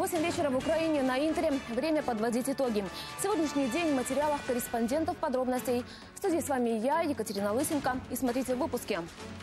8 вечера в Украине на Интере. Время подводить итоги. Сегодняшний день в материалах корреспондентов подробностей. В студии с вами я, Екатерина Лысенко. И смотрите в выпуске.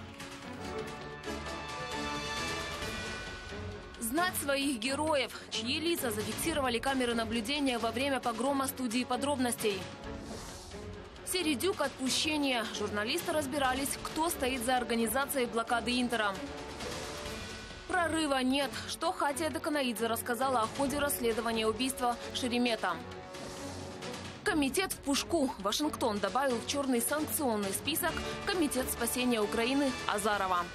Знать своих героев, чьи лица зафиксировали камеры наблюдения во время погрома студии подробностей. Середюк отпущение. Журналисты разбирались, кто стоит за организацией блокады Интера. Прорыва нет. Что Хатия Даканаидзе рассказала о ходе расследования убийства Шеремета. Комитет в пушку. Вашингтон добавил в черный санкционный список Комитет спасения Украины Азарова.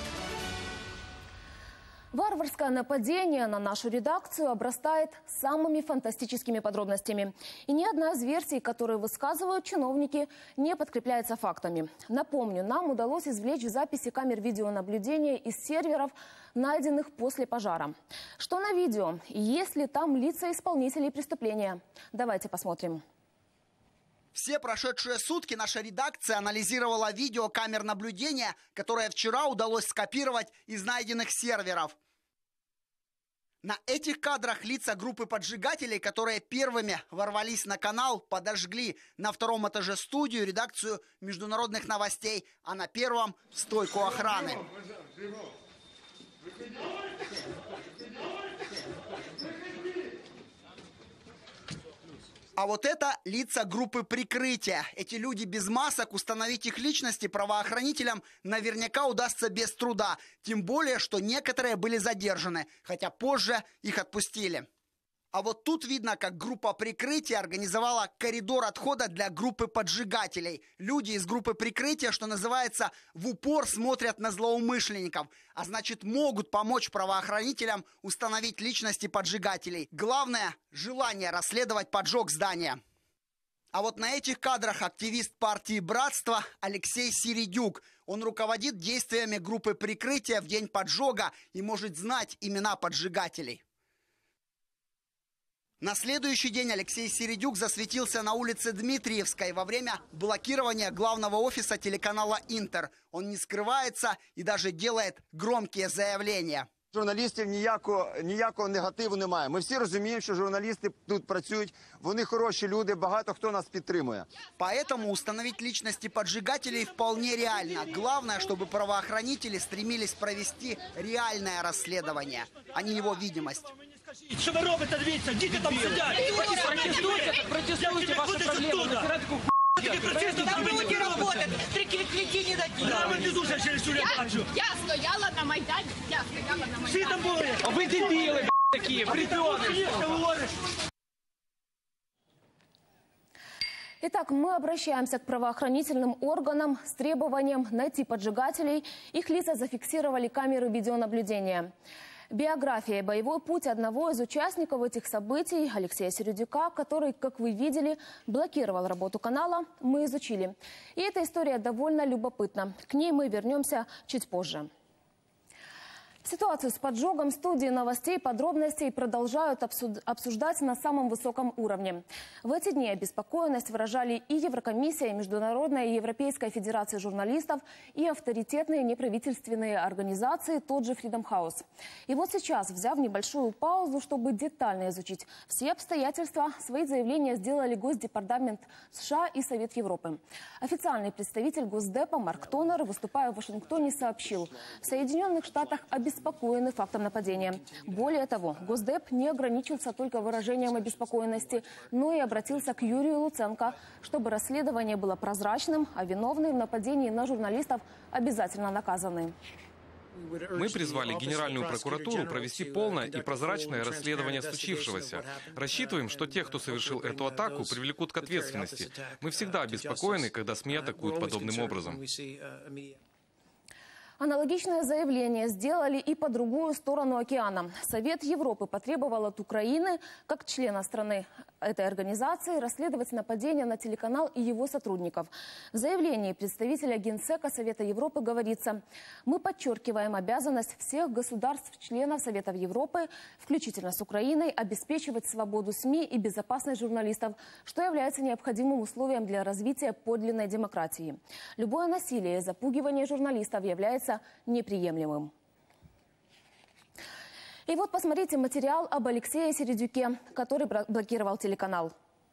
Варварское нападение на нашу редакцию обрастает самыми фантастическими подробностями. И ни одна из версий, которые высказывают чиновники, не подкрепляется фактами. Напомню, нам удалось извлечь записи камер видеонаблюдения из серверов, найденных после пожара. Что на видео? И есть ли там лица исполнителей преступления? Давайте посмотрим. Все прошедшие сутки наша редакция анализировала видео камер наблюдения, которое вчера удалось скопировать из найденных серверов. На этих кадрах лица группы поджигателей, которые первыми ворвались на канал, подожгли на втором этаже студию, редакцию международных новостей, а на первом – стойку охраны. А вот это лица группы прикрытия. Эти люди без масок, установить их личности правоохранителям наверняка удастся без труда. Тем более, что некоторые были задержаны, хотя позже их отпустили. А вот тут видно, как группа прикрытия организовала коридор отхода для группы поджигателей. Люди из группы прикрытия, что называется, в упор смотрят на злоумышленников. А значит, могут помочь правоохранителям установить личности поджигателей. Главное – желание расследовать поджог здания. А вот на этих кадрах активист партии «Братство» Алексей Середюк. Он руководит действиями группы прикрытия в день поджога и может знать имена поджигателей. На следующий день Алексей Середюк засветился на улице Дмитриевской во время блокирования главного офиса телеканала «Интер». Он не скрывается и даже делает громкие заявления. Журналістів ніякого негативу немає. Ми всі розуміємо, що журналісти тут працюють, вони хороші люди, багато хто нас підтримує. Поэтому установить личности поджигателей вполне реально. Главное, чтобы правоохранители стремились провести реальное расследование, а не его видимость. Що ви робите, дивіться, діти там сидять. Протестуйте, ваша проблема. Там люди работают, прикрепите не дадим. Я стояла на Майдані, Всі там були. А ви дебіли, такі, придурки. Итак, мы обращаемся к правоохранительным органам с требованием найти поджигателей. Их лица зафиксировали камеры видеонаблюдения. Биография и боевой путь одного из участников этих событий, Алексея Середюка, который, как вы видели, блокировал работу канала, мы изучили. И эта история довольно любопытна. К ней мы вернемся чуть позже. Ситуацию с поджогом студии новостей подробностей продолжают обсуждать на самом высоком уровне. В эти дни обеспокоенность выражали и Еврокомиссия, и Международная и Европейская федерация журналистов, и авторитетные неправительственные организации, тот же Freedom House. И вот сейчас, взяв небольшую паузу, чтобы детально изучить все обстоятельства, свои заявления сделали Госдепартамент США и Совет Европы. Официальный представитель Госдепа Марк Тонер, выступая в Вашингтоне, сообщил: в Соединенных Штатах обеспокоены фактом нападения. Более того, Госдеп не ограничился только выражением обеспокоенности, но и обратился к Юрию Луценко, чтобы расследование было прозрачным, а виновные в нападении на журналистов обязательно наказаны. Мы призвали Генеральную прокуратуру провести полное и прозрачное расследование случившегося. Рассчитываем, что тех, кто совершил эту атаку, привлекут к ответственности. Мы всегда обеспокоены, когда СМИ атакуют подобным образом. Аналогичное заявление сделали и по другую сторону океана. Совет Европы потребовал от Украины, как члена страны этой организации, расследовать нападение на телеканал и его сотрудников. В заявлении представителя Генсека Совета Европы говорится: мы подчеркиваем обязанность всех государств-членов Совета Европы, включительно с Украиной, обеспечивать свободу СМИ и безопасность журналистов, что является необходимым условием для развития подлинной демократии. Любое насилие и запугивание журналистов является неприемлемым. И вот посмотрите материал об Алексее Середюке, который блокировал телеканал.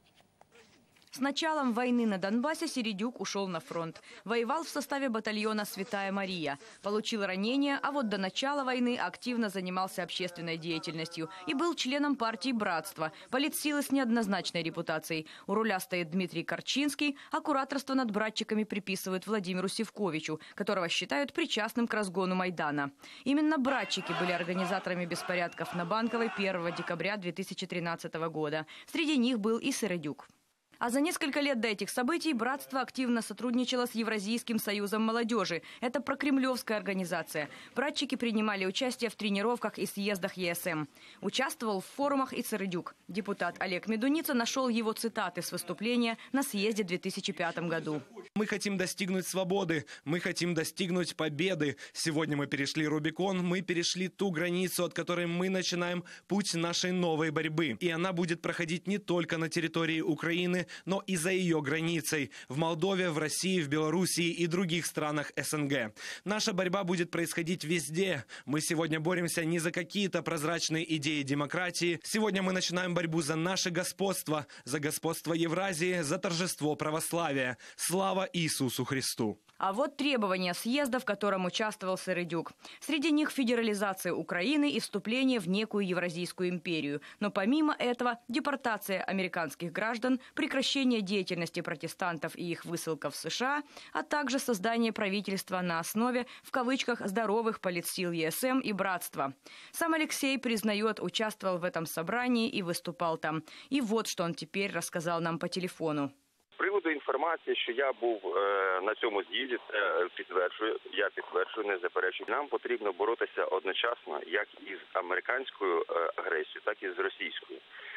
С началом войны на Донбассе Середюк ушел на фронт. Воевал в составе батальона «Святая Мария». Получил ранение, а вот до начала войны активно занимался общественной деятельностью и был членом партии «Братство», политсилы с неоднозначной репутацией. У руля стоит Дмитрий Корчинский, а кураторство над братчиками приписывают Владимиру Сивковичу, которого считают причастным к разгону Майдана. Именно братчики были организаторами беспорядков на Банковой 1 декабря 2013 года. Среди них был и Середюк. А за несколько лет до этих событий «Братство» активно сотрудничало с Евразийским союзом молодежи. Это прокремлевская организация. Братчики принимали участие в тренировках и съездах ЕСМ. Участвовал в форумах и Середюк. Депутат Олег Медуница нашел его цитаты с выступления на съезде в 2005 году. Мы хотим достигнуть свободы, мы хотим достигнуть победы. Сегодня мы перешли Рубикон, мы перешли ту границу, от которой мы начинаем путь нашей новой борьбы. И она будет проходить не только на территории Украины, но и за ее границей. В Молдове, в России, в Белоруссии и других странах СНГ. Наша борьба будет происходить везде. Мы сегодня боремся не за какие-то прозрачные идеи демократии. Сегодня мы начинаем борьбу за наше господство, за господство Евразии, за торжество православия. Слава Иисусу Христу! А вот требования съезда, в котором участвовал Середюк. Среди них федерализация Украины и вступление в некую Евразийскую империю. Но помимо этого депортация американских граждан, прекращение деятельности протестантов и их высылка в США, а также создание правительства на основе, в кавычках, здоровых политсил ЕСМ и Братства. Сам Алексей признает, участвовал в этом собрании и выступал там. И вот что он теперь рассказал нам по телефону. З приводу інформації, що я був на цьому з'їзді, це я підтверджую, не заперечую. Нам потрібно боротися одночасно як із американською агресією, так і з російською.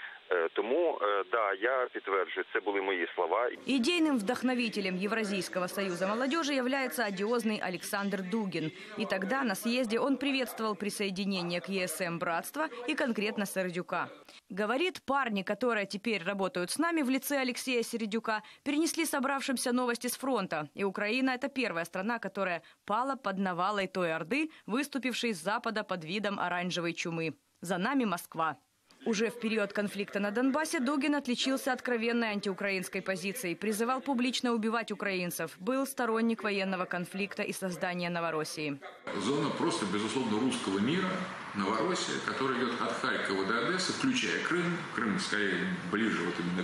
Тому, да, я підтверджую, це були мої слова. Идейным вдохновителем Евразийского союза молодежи является одиозный Александр Дугин. И тогда на съезде он приветствовал присоединение к ЕСМ «Братства» и конкретно Середюка. Говорит, парни, которые теперь работают с нами в лице Алексея Середюка, перенесли собравшимся новости с фронта. И Украина – это первая страна, которая пала под навалой той орды, выступившей с запада под видом оранжевой чумы. За нами Москва. Уже в период конфликта на Донбассе Дугин отличился откровенной антиукраинской позицией, призывал публично убивать украинцев, был сторонник военного конфликта и создания Новороссии. Зона просто, безусловно, русского мира, Новороссия, которая идет от Харькова до Одессы, включая Крым. Крым скорее ближе вот именно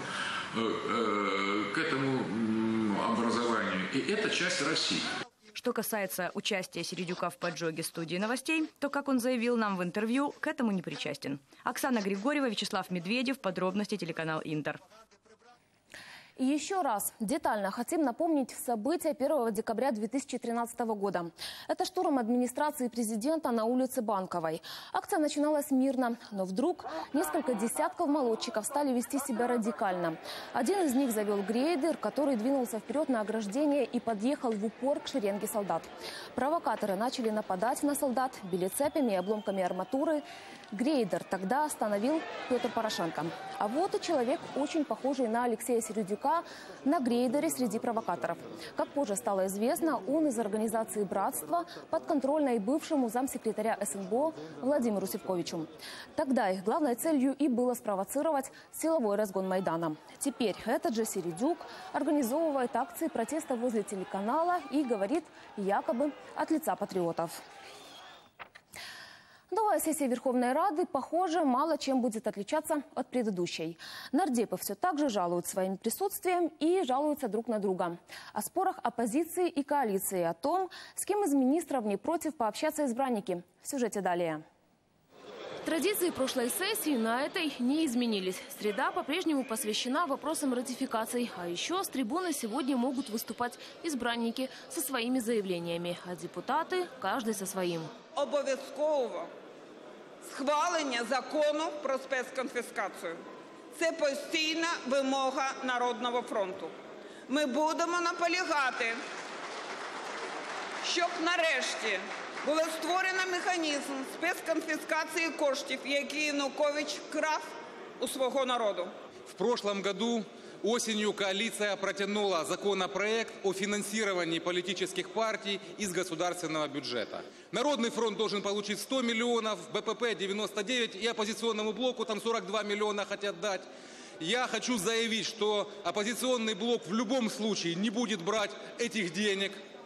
к этому образованию. И это часть России. Что касается участия Середюка в поджоге студии новостей, то, как он заявил нам в интервью, к этому не причастен. Оксана Григорьева, Вячеслав Медведев, подробности телеканал «Интер». И еще раз детально хотим напомнить события 1 декабря 2013 года. Это штурм администрации президента на улице Банковой. Акция начиналась мирно, но вдруг несколько десятков молодчиков стали вести себя радикально. Один из них завел грейдер, который двинулся вперед на ограждение и подъехал в упор к шеренге солдат. Провокаторы начали нападать на солдат, били цепями и обломками арматуры. Грейдер тогда остановил Петр Порошенко. А вот и человек, очень похожий на Алексея Середюка, на грейдере среди провокаторов. Как позже стало известно, он из организации «Братства», подконтрольной бывшему замсекретаря СНБО Владимиру Сивковичу. Тогда их главной целью и было спровоцировать силовой разгон Майдана. Теперь этот же Середюк организовывает акции протеста возле телеканала и говорит якобы от лица патриотов. Новая сессия Верховной Рады, похоже, мало чем будет отличаться от предыдущей. Нардепы все так же жалуют своим присутствием и жалуются друг на друга. О спорах оппозиции и коалиции, о том, с кем из министров не против пообщаться избранники. В сюжете далее. Традиции прошлой сессии на этой не изменились. Среда по-прежнему посвящена вопросам ратификаций. А еще с трибуны сегодня могут выступать избранники со своими заявлениями, а депутаты – каждый со своим. Обов'язково схвалення закону про спецконфіскацію. Це постійна вимога Народного фронту. Ми будемо наполягати, щоб нарешті було створено механізм спецконфіскації коштів, які Янукович вкрав у свого народу. В прошлом году Осенью коалиция протянула законопроект о финансировании политических партий из государственного бюджета. Народный фронт должен получить 100 миллионов, БПП 99 и оппозиционному блоку там 42 миллиона хотят дать. Я хочу заявить, что оппозиционный блок в любом случае не будет брать этих денег.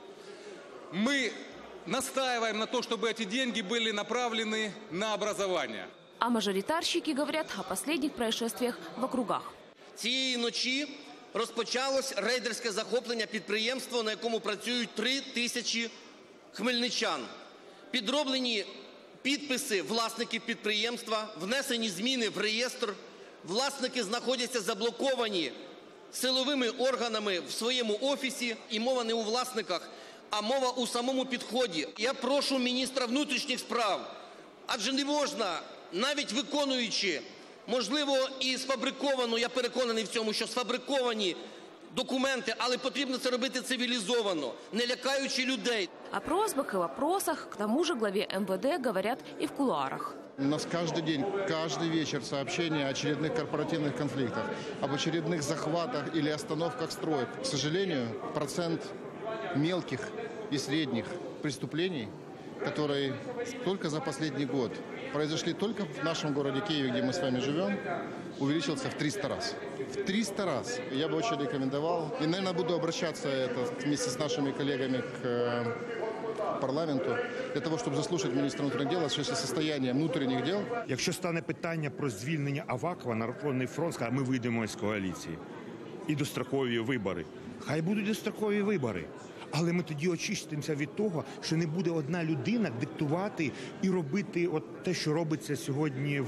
Мы настаиваем на том, чтобы эти деньги были направлены на образование. А мажоритарщики говорят о последних происшествиях в округах. Цієї ночі розпочалось рейдерське захоплення підприємства, на якому працюють 3 тисячі хмельничан. Підроблені підписи власників підприємства, внесені зміни в реєстр. Власники знаходяться заблоковані силовими органами в своєму офісі. І мова не у власниках, а мова у самому підході. Я прошу міністра внутрішніх справ, адже не можна, навіть виконуючи, можливо, і сфабриковану, я переконаний в цьому, що сфабриковані документи, але потрібно це робити цивілізовано, не лякаючи людей. О просьбах и вопросах, к тому же, главе МВД говорят и в кулуарах. У нас каждый день, каждый вечер сообщения о очередных корпоративных конфликтах, об очередных захватах или остановках строек. К сожалению, процент мелких и средних преступлений, которые только за последний год произошли только в нашем городе Киеве, где мы с вами живем, увеличился в 300 раз. В 300 раз. Я бы очень рекомендовал, и, наверное, буду обращаться вместе с нашими коллегами к парламенту, для того, щоб заслухати міністра внутрішніх дел, що состояние внутрішніх дел. Якщо стане питання про звільнення Авакова, Народний фронт скаже, ми вийдемо з коаліції. І дострокові вибори. Хай будуть дострокові вибори. Але ми тоді очистимося від того, що не буде одна людина диктувати і робити от те, що робиться сьогодні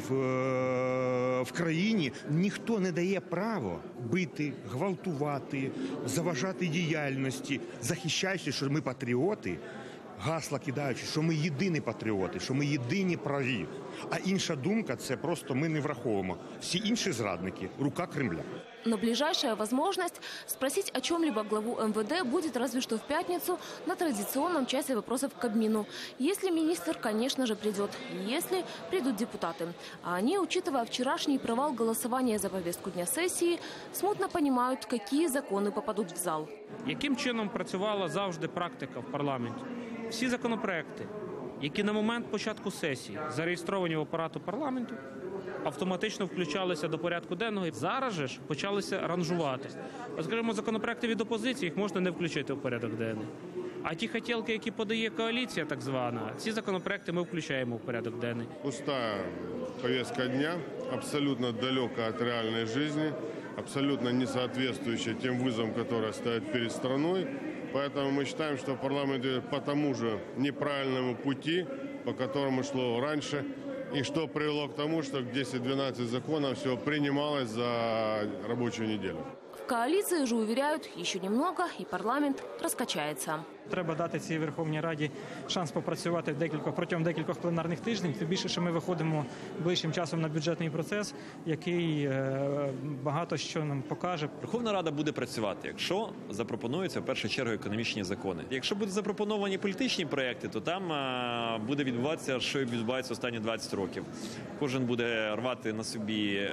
в країні. Ніхто не дає право бити, гвалтувати, заважати діяльності, захищаючи, що ми патріоти, гасла кидаючи, що ми єдині патріоти, що ми єдині праві. А інша думка – це просто ми не враховуємо. Всі інші зрадники – рука Кремля. Но ближайшая возможность спросить о чем-либо главу МВД будет разве что в пятницу на традиционном часе вопросов к Кабмину. Если министр, конечно же, придет. Если придут депутаты. А они, учитывая вчерашний провал голосования за повестку дня сессии, смутно понимают, какие законы попадут в зал. Яким чином працювала завжди практика в парламенті? Всі законопроекти, які на момент початку сесії зареєстровані в апарату парламенту, автоматично включалися до порядку денного. Зараз же ж почалися ранжувати. Скажімо, законопроекти від опозиції їх можна не включити в порядок денний. А ті хотілки, які подає коаліція так звана, ці законопроекти ми включаємо в порядок денний. Пустая повестка дня, абсолютно далека от реальной жизни, абсолютно не соответствующая тем вызовам, которые стоят перед страной. Поэтому мы считаем, что парламент идет по тому же неправильному пути, по которому шло раньше, и что привело к тому, что 10-12 законов всего принималось за рабочую неделю. В коалиции же уверяют, еще немного, и парламент раскачается. Треба дати цій Верховній Раді шанс попрацювати протягом декількох пленарних тижнів. Тим більше, що ми виходимо ближчим часом на бюджетний процес, який багато що нам покаже. Верховна Рада буде працювати, якщо запропонуються в першу чергу економічні закони. Якщо будуть запропоновані політичні проекти, то там буде відбуватися, що відбувається останні 20 років. Кожен буде рвати на собі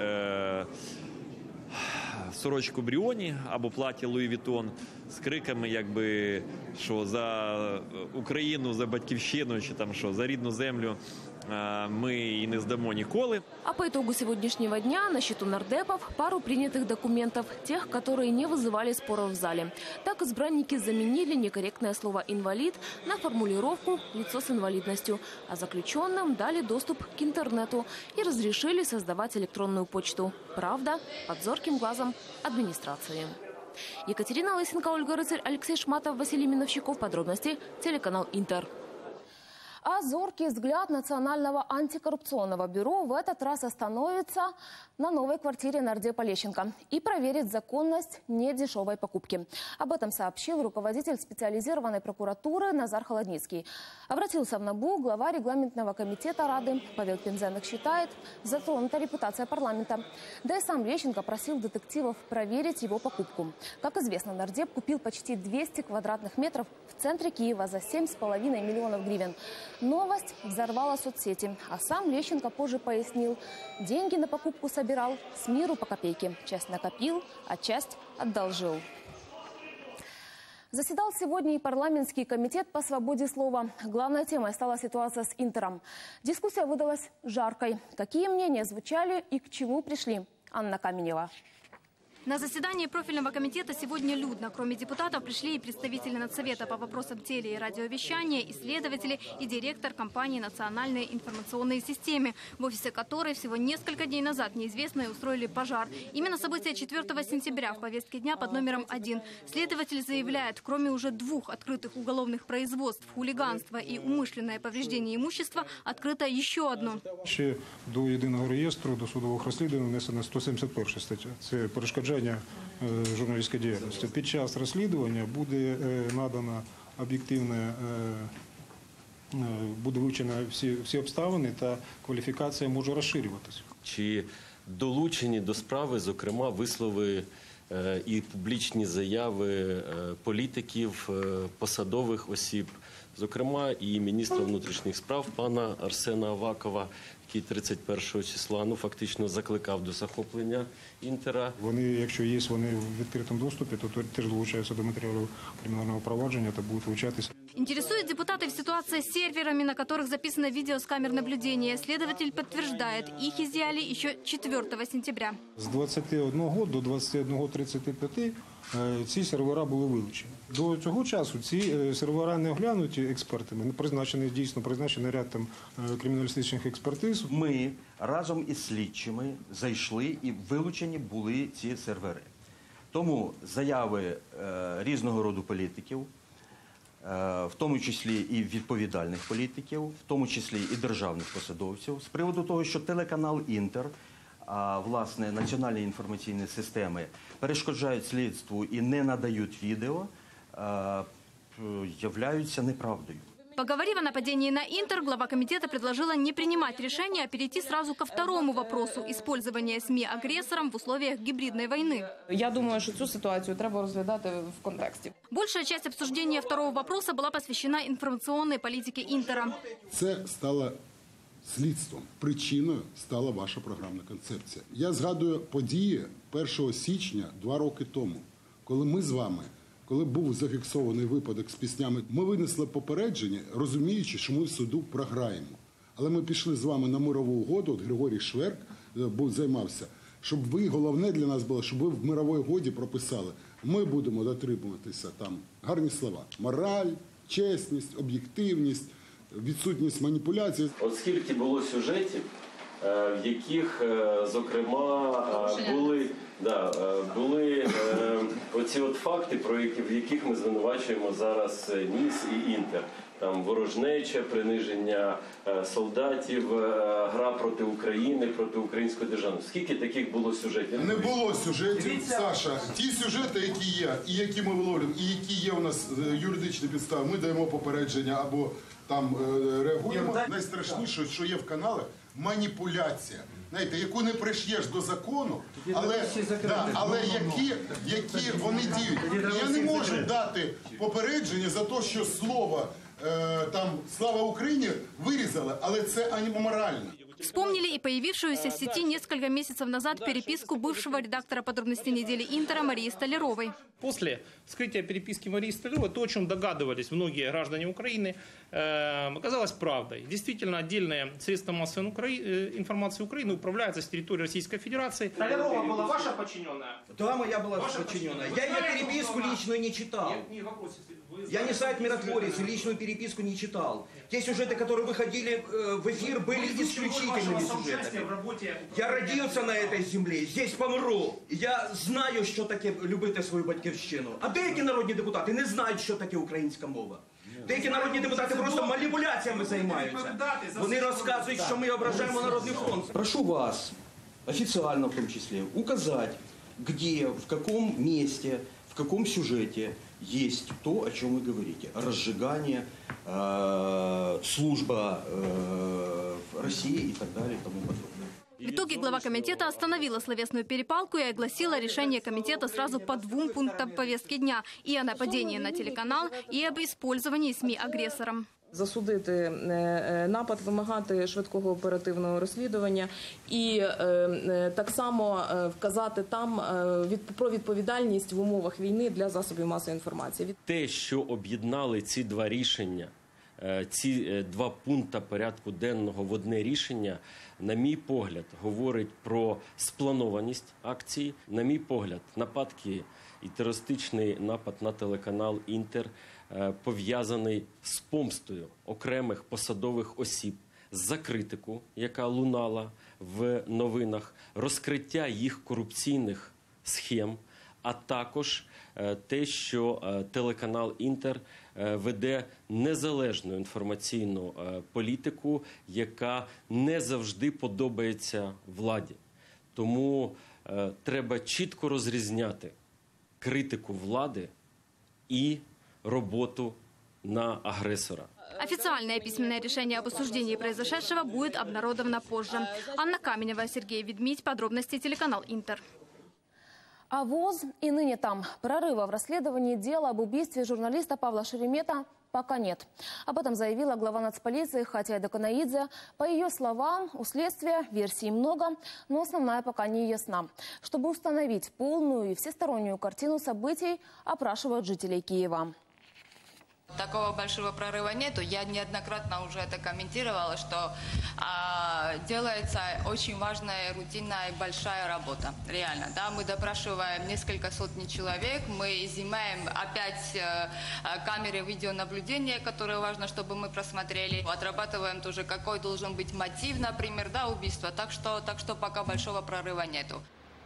сорочку Бріоні або плаття Луї Вітон з криками, якби, що за Україну, за батьківщину, чи там що, за рідну землю мы и не сдамо ніколи. А по итогу сегодняшнего дня на счету нардепов пару принятых документов, тех, которые не вызывали споров в зале. Так избранники заменили некорректное слово «инвалид» на формулировку «лицо с инвалидностью», а заключенным дали доступ к интернету и разрешили создавать электронную почту. Правда, под зорким глазом администрации. Екатерина Лысенко, Ольга Рыцарь, Алексей Шматов, Василий Миновщиков. Подробности телеканал «Интер». А зоркий взгляд Национального антикоррупционного бюро в этот раз остановится на новой квартире нардепа Лещенко и проверит законность недешевой покупки. Об этом сообщил руководитель специализированной прокуратуры Назар Холодницкий. Обратился в НАБУ глава регламентного комитета Рады. Павел Пинзенок считает, затронута репутация парламента. Да и сам Лещенко просил детективов проверить его покупку. Как известно, нардеп купил почти 200 квадратных метров в центре Киева за 7,5 миллионов гривен. Новость взорвала соцсети, а сам Лещенко позже пояснил, деньги на покупку собирал с миру по копейке. Часть накопил, а часть одолжил. Заседал сегодня и парламентский комитет по свободе слова. Главной темой стала ситуация с Интером. Дискуссия выдалась жаркой. Какие мнения звучали и к чему пришли? Анна Каменева. На заседании профильного комитета сегодня людно. Кроме депутатов пришли и представители Надсовета по вопросам теле- и радиовещания, исследователи и директор компании «Национальные информационные системы», в офисе которой всего несколько дней назад неизвестные устроили пожар. Именно события 4 сентября в повестке дня под номером 1. Следователь заявляет, кроме уже 2 открытых уголовных производств, хулиганство и умышленное повреждение имущества, открыто еще одно. Ще до єдиного реєстру, до судових розслідувань внесена 171 стаття. Це перешкоджання журналістської діяльності. Під час розслідування буде надано об'єктивне, буде вивчено всі обставини та кваліфікація може розширюватися. Чи долучені до справи, зокрема, вислови і публічні заяви політиків, посадових осіб, зокрема і міністра внутрішніх справ пана Арсена Авакова, який 31 числа фактично закликав до захоплення Інтера. Вони, якщо є, вони в відкритому доступі, то теж долучаються до матеріалу кримінального провадження та будуть вивчатися. Интересует депутатов ситуация с серверами, на которых записано видео с камер наблюдения. Следователь подтверждает, их изъяли еще 4 сентября. З 21 до 21:35 ці сервера були вилучені. До цього часу ці сервера не оглянуті експертами, призначений ряд там криміналістичних експертиз. Ми разом із слідчими зайшли і вилучені були ці сервери. Тому заяви різного роду політиків, в тому числі і відповідальних політиків, в тому числі і державних посадовців, з приводу того, що телеканал «Інтер», а власне національні інформаційні системи перешкоджають слідству і не надають відео, являються неправдою. Поговорив о нападении на Интер, глава комитета предложила не принимать решение, а перейти сразу ко второму вопросу – использования СМИ агрессором в условиях гибридной войны. Я думаю, что цю ситуацию треба розглядати в контексте. Большая часть обсуждения второго вопроса была посвящена информационной политике Интера. Це стало слідством. Причиною стала ваша програмна концепція. Я згадую події 1 січня 2 роки тому, коли ми з вами, коли був зафіксований випадок з піснями, ми винесли попередження, розуміючи, що ми в суду програємо. Але ми пішли з вами на мирову угоду, от Григорій Шверк займався, щоб ви, головне для нас було, щоб ви в мировій угоді прописали, ми будемо дотримуватися там гарні слова. Мораль, чесність, об'єктивність, відсутність маніпуляцій. От скільки було сюжетів, в яких, зокрема, були оці от факти, в яких ми звинувачуємо зараз НІС і Інтер. Там ворожнеча, приниження солдатів, гра проти України, проти української держави. Скільки таких було сюжетів? Не було сюжетів, Саша. Ті сюжети, які є, і які ми виловлюємо, і які є у нас юридичні підстави, ми даємо попередження або там реагуємо. Найстрашніше, що є в каналах, маніпуляція. Знаєте, яку не приш'єш до закону, але які вони діють. Я не можу дати попередження за те, що слово там «Слава Україні» вырезала, але це аморально. Вспомнили и появившуюся в сети несколько месяцев назад переписку бывшего редактора подробностей недели Интера Марии Столяровой. После вскрытия переписки Марии Столяровой, то, о чем догадывались многие граждане Украины, оказалось правдой. Действительно, отдельные средства массовой информации Украины управляются с территории Российской Федерации. Столярова была ваша подчиненная? Да, моя была подчиненная. Я ее переписку личную не читал. Я не сайт «Миротворец», личную переписку не читал. Те сюжеты, которые выходили в эфир, были исключительными сюжетами. Я родился на этой земле, здесь помру. Я знаю, що таке любити свою батьківщину. А деякі народні депутати не знають, що таке українська мова. Деякі народні депутати просто маніпуляціями займаються. Вони розказують, що ми ображаємо Народний фронт. Прошу вас, официально в том числе, указать, где, в каком месте, в каком сюжете есть то, о чем вы говорите. Разжигание, служба в России и так далее и тому подобное. В итоге глава комитета остановила словесную перепалку и огласила решение комитета сразу по 2 пунктам повестки дня: и о нападении на телеканал, и об использовании СМИ агрессором. Засудити напад, вимагати швидкого оперативного розслідування і так само вказати там про відповідальність в умовах війни для засобів масової інформації. Те, що об'єднали ці два рішення, ці два пункти порядку денного в одне рішення, на мій погляд, говорить про спланованість акції. На мій погляд, нападки і терористичний напад на телеканал «Інтер» пов'язаний з помстою окремих посадових осіб за критику, яка лунала в новинах, розкриття їх корупційних схем, а також те, що телеканал «Інтер» веде незалежну інформаційну політику, яка не завжди подобається владі. Тому треба чітко розрізняти критику влади и работу на агрессора. Официальное письменное решение об осуждении произошедшего будет обнародовано позже. Анна Каменева, Сергей Ведмидь. Подробности телеканал «Интер». А ВОЗ и ныне там. Прорыва в расследовании дела об убийстве журналиста Павла Шеремета пока нет. Об этом заявила глава нацполиции Хатия Даканаидзе. По ее словам, у следствия версий много, но основная пока не ясна. Чтобы установить полную и всестороннюю картину событий, опрашивают жителей Киева. Такого большого прорыва нету. Я неоднократно уже это комментировала, что делается очень важная, рутинная и большая работа. Реально, да, мы допрашиваем несколько сотен человек, мы изымаем опять камеры видеонаблюдения, которые важно, чтобы мы просмотрели. Отрабатываем тоже, какой должен быть мотив, например, да, убийства. Так что пока большого прорыва нету.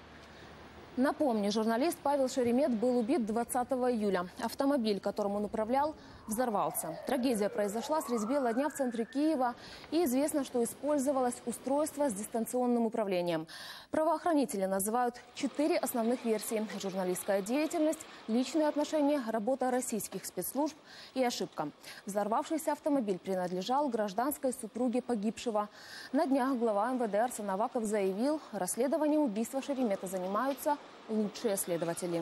Напомню, журналист Павел Шеремет был убит 20 июля. Автомобиль, которым он управлял, взорвался. Трагедия произошла средь бела дня в центре Киева. И известно, что использовалось устройство с дистанционным управлением. Правоохранители называют 4 основных версии: журналистская деятельность, личные отношения, работа российских спецслужб и ошибка. Взорвавшийся автомобиль принадлежал гражданской супруге погибшего. На днях глава МВД Арсен Аваков заявил, расследованием убийства Шеремета занимаются лучшие следователи.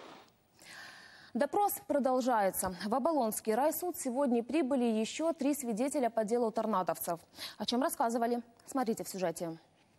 Допрос продолжается. В Оболонский райсуд сегодня прибыли еще 3 свидетеля по делу торнадовцев. О чем рассказывали? Смотрите в сюжете.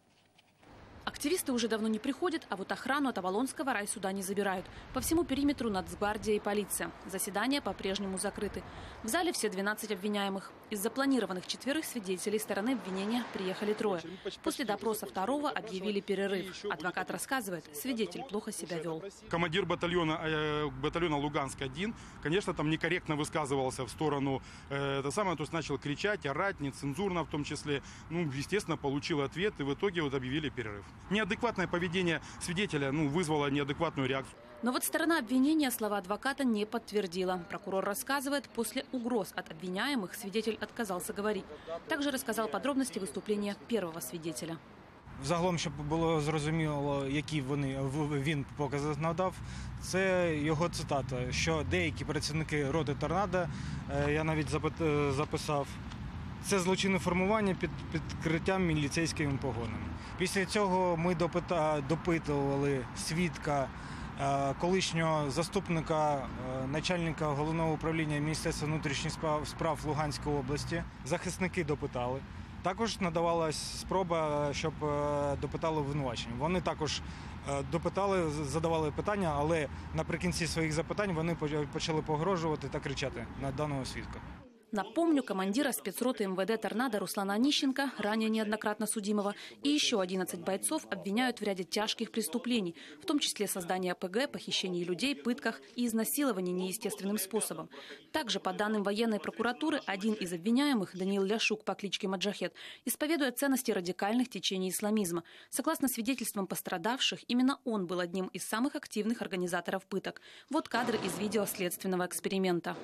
Активисты уже давно не приходят, а вот охрану от Оболонского райсуда не забирают. По всему периметру Нацгвардия и полиция. Заседания по-прежнему закрыты. В зале все 12 обвиняемых. Из запланированных 4 свидетелей стороны обвинения приехали 3. После допроса 2-го объявили перерыв. Адвокат рассказывает, свидетель плохо себя вел. Командир батальона Луганск-1, конечно, там некорректно высказывался в сторону, то есть начал кричать, орать, нецензурно в том числе. Естественно, получил ответ и в итоге объявили перерыв. Неадекватное поведение свидетеля вызвало неадекватную реакцию. Но вот сторона обвинения слова адвоката не подтвердила. Прокурор рассказывает, после угроз от обвиняемых свидетель отказался говорить. Также рассказал подробности выступления первого свидетеля. Загалом, щоб було зрозуміло, які він покази надав, це його цитата, що деякі працівники роти «Торнадо», я навіть записав, це злочинне формування під прикриттям міліцейськими погонами. Після цього ми допитували свідка, колишнього заступника начальника головного управління Міністерства внутрішніх справ Луганської області. Захисники допитали. Також надавалась спроба, щоб допитали обвинувачення. Вони також допитали, задавали питання, але наприкінці своїх запитань вони почали погрожувати та кричати на даного свідка. Напомню, командира спецроты МВД «Торнадо» Руслана Онищенко, ранее неоднократно судимого, и еще 11 бойцов обвиняют в ряде тяжких преступлений, в том числе создание АПГ, похищении людей, пытках и изнасиловании неестественным способом. Также, по данным военной прокуратуры, один из обвиняемых, Даниил Ляшук по кличке Маджахет, исповедует ценности радикальных течений исламизма. Согласно свидетельствам пострадавших, именно он был одним из самых активных организаторов пыток. Вот кадры из видео следственного эксперимента.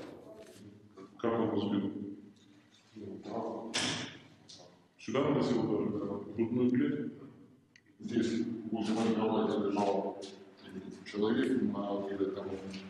Как он разбил? Сюда наносил грудную клетку. Здесь возле моей кровати лежал человек на где-то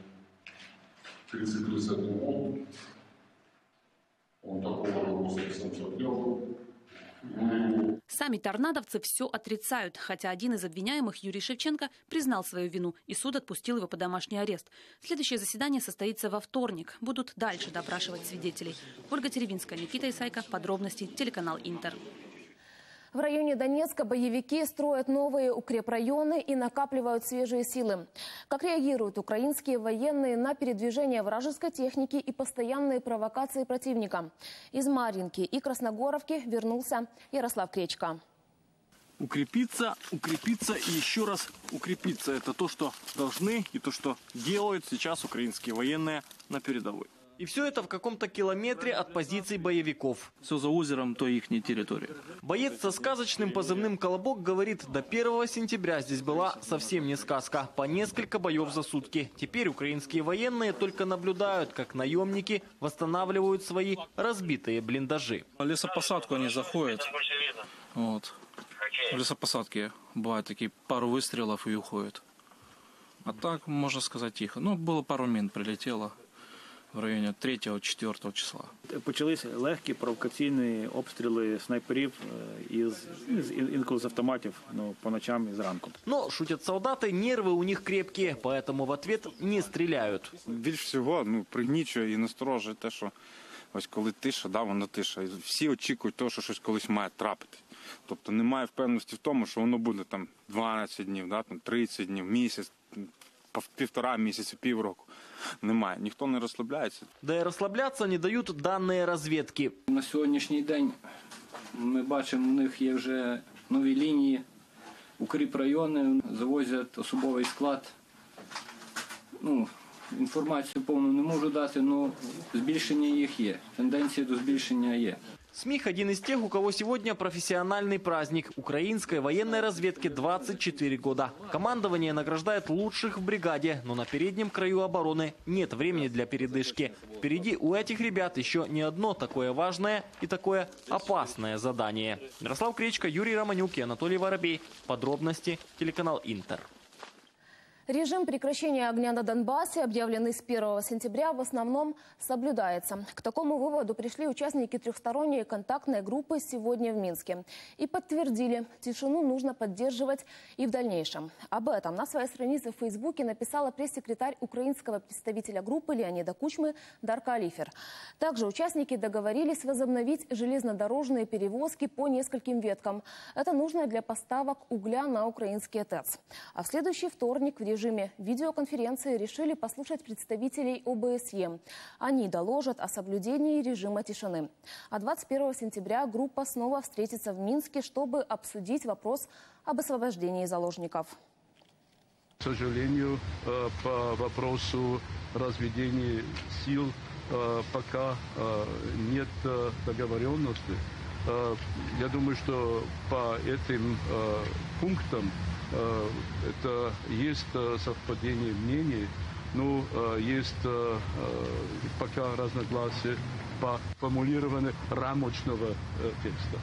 30 сантиметров. Он такого роста, 700 кг. Сами торнадовцы все отрицают, хотя один из обвиняемых, Юрий Шевченко, признал свою вину, и суд отпустил его под домашний арест. Следующее заседание состоится во вторник. Будут дальше допрашивать свидетелей. Ольга Теревинская, Никита Исайко. Подробности. Телеканал Интер. В районе Донецка боевики строят новые укрепрайоны и накапливают свежие силы. Как реагируют украинские военные на передвижение вражеской техники и постоянные провокации противника? Из Марьинки и Красногоровки вернулся Ярослав Кречко. Укрепиться, укрепиться и еще раз укрепиться. Это то, что должны и то, что делают сейчас украинские военные на передовой. И все это в каком-то километре от позиций боевиков. Все за озером, то их территория. Боец со сказочным позывным «Колобок» говорит, до 1 сентября здесь была совсем не сказка. По несколько боев за сутки. Теперь украинские военные только наблюдают, как наемники восстанавливают свои разбитые блиндажи. В лесопосадку они заходят. Вот. В лесопосадке бывают такие пару выстрелов и уходят. А так, можно сказать, тихо. Ну, было пару мин прилетело. В районі 3-4 числа. Почалися легкі провокаційні обстріли снайперів інколи з автоматів по ночам і зранку. Но, шутят солдаты, нервы у них крепкие, поэтому в ответ не стреляют. Більш всього пригнічує і насторожує те, що ось коли тиша, воно тиша. І всі очікують того, що щось колись має трапити. Тобто немає впевненості в тому, що воно буде 12 днів, 30 днів, місяць, півтора місяця, півроку. Немає. Ніхто не розслабляється. Да і розслаблятися не дають дані розвідки. На сьогоднішній день ми бачимо, у них є вже нові лінії, укріпрайони, завозять особовий склад. Інформацію повну не можу дати, але збільшення їх є. Тенденція до збільшення є. СМИХ – один из тех, у кого сегодня профессиональный праздник. Украинской военной разведке 24 года. Командование награждает лучших в бригаде, но на переднем краю обороны нет времени для передышки. Впереди у этих ребят еще не одно такое важное и такое опасное задание. Ярослав Кречко, Юрий Романюк и Анатолий Воробей. Подробности. Телеканал Интер. Режим прекращения огня на Донбассе, объявленный с 1 сентября, в основном соблюдается. К такому выводу пришли участники трехсторонней контактной группы сегодня в Минске. И подтвердили, тишину нужно поддерживать и в дальнейшем. Об этом на своей странице в Фейсбуке написала пресс-секретарь украинского представителя группы Леонида Кучмы Дарка Алифер. Также участники договорились возобновить железнодорожные перевозки по нескольким веткам. Это нужно для поставок угля на украинские ТЭЦ. А в следующий вторник в режиме видеоконференции решили послушать представителей ОБСЕ. Они доложат о соблюдении режима тишины. А 21 сентября группа снова встретится в Минске, чтобы обсудить вопрос об освобождении заложников. К сожалению, по вопросу разведения сил пока нет договоренности. Я думаю, что по этим пунктам это есть совпадение мнений, но есть пока разногласия по формулированию рамочного текста.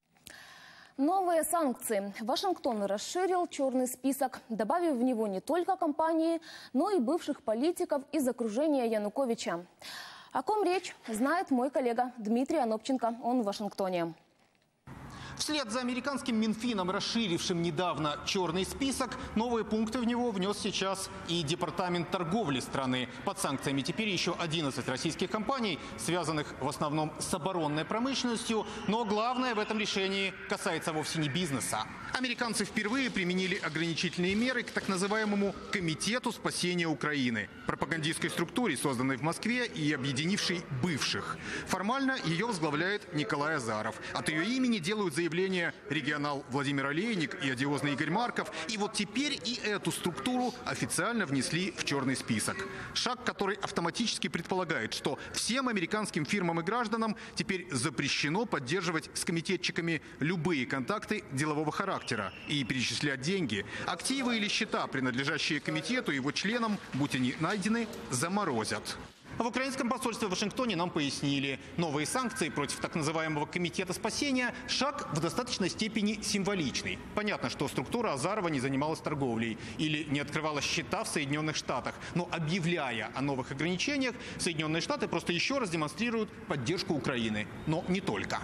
Новые санкции. Вашингтон расширил черный список, добавив в него не только компании, но и бывших политиков из окружения Януковича. О ком речь, знает мой коллега Дмитрий Анопченко. Он в Вашингтоне. Вслед за американским Минфином, расширившим недавно черный список, новые пункты в него внес сейчас и Департамент торговли страны. Под санкциями теперь еще 11 российских компаний, связанных в основном с оборонной промышленностью. Но главное в этом решении касается вовсе не бизнеса. Американцы впервые применили ограничительные меры к так называемому Комитету спасения Украины, пропагандистской структуре, созданной в Москве и объединившей бывших. Формально ее возглавляет Николай Азаров. От ее имени делают заявление регионал Владимир Олейник и одиозный Игорь Марков. И вот теперь и эту структуру официально внесли в черный список. Шаг, который автоматически предполагает, что всем американским фирмам и гражданам теперь запрещено поддерживать с комитетчиками любые контакты делового характера и перечислять деньги. Активы или счета, принадлежащие комитету и его членам, будь они найдены, заморозят. В украинском посольстве в Вашингтоне нам пояснили, новые санкции против так называемого Комитета спасения – шаг в достаточной степени символичный. Понятно, что структура Азарова не занималась торговлей или не открывала счета в Соединенных Штатах. Но объявляя о новых ограничениях, Соединенные Штаты просто еще раз демонстрируют поддержку Украины. Но не только.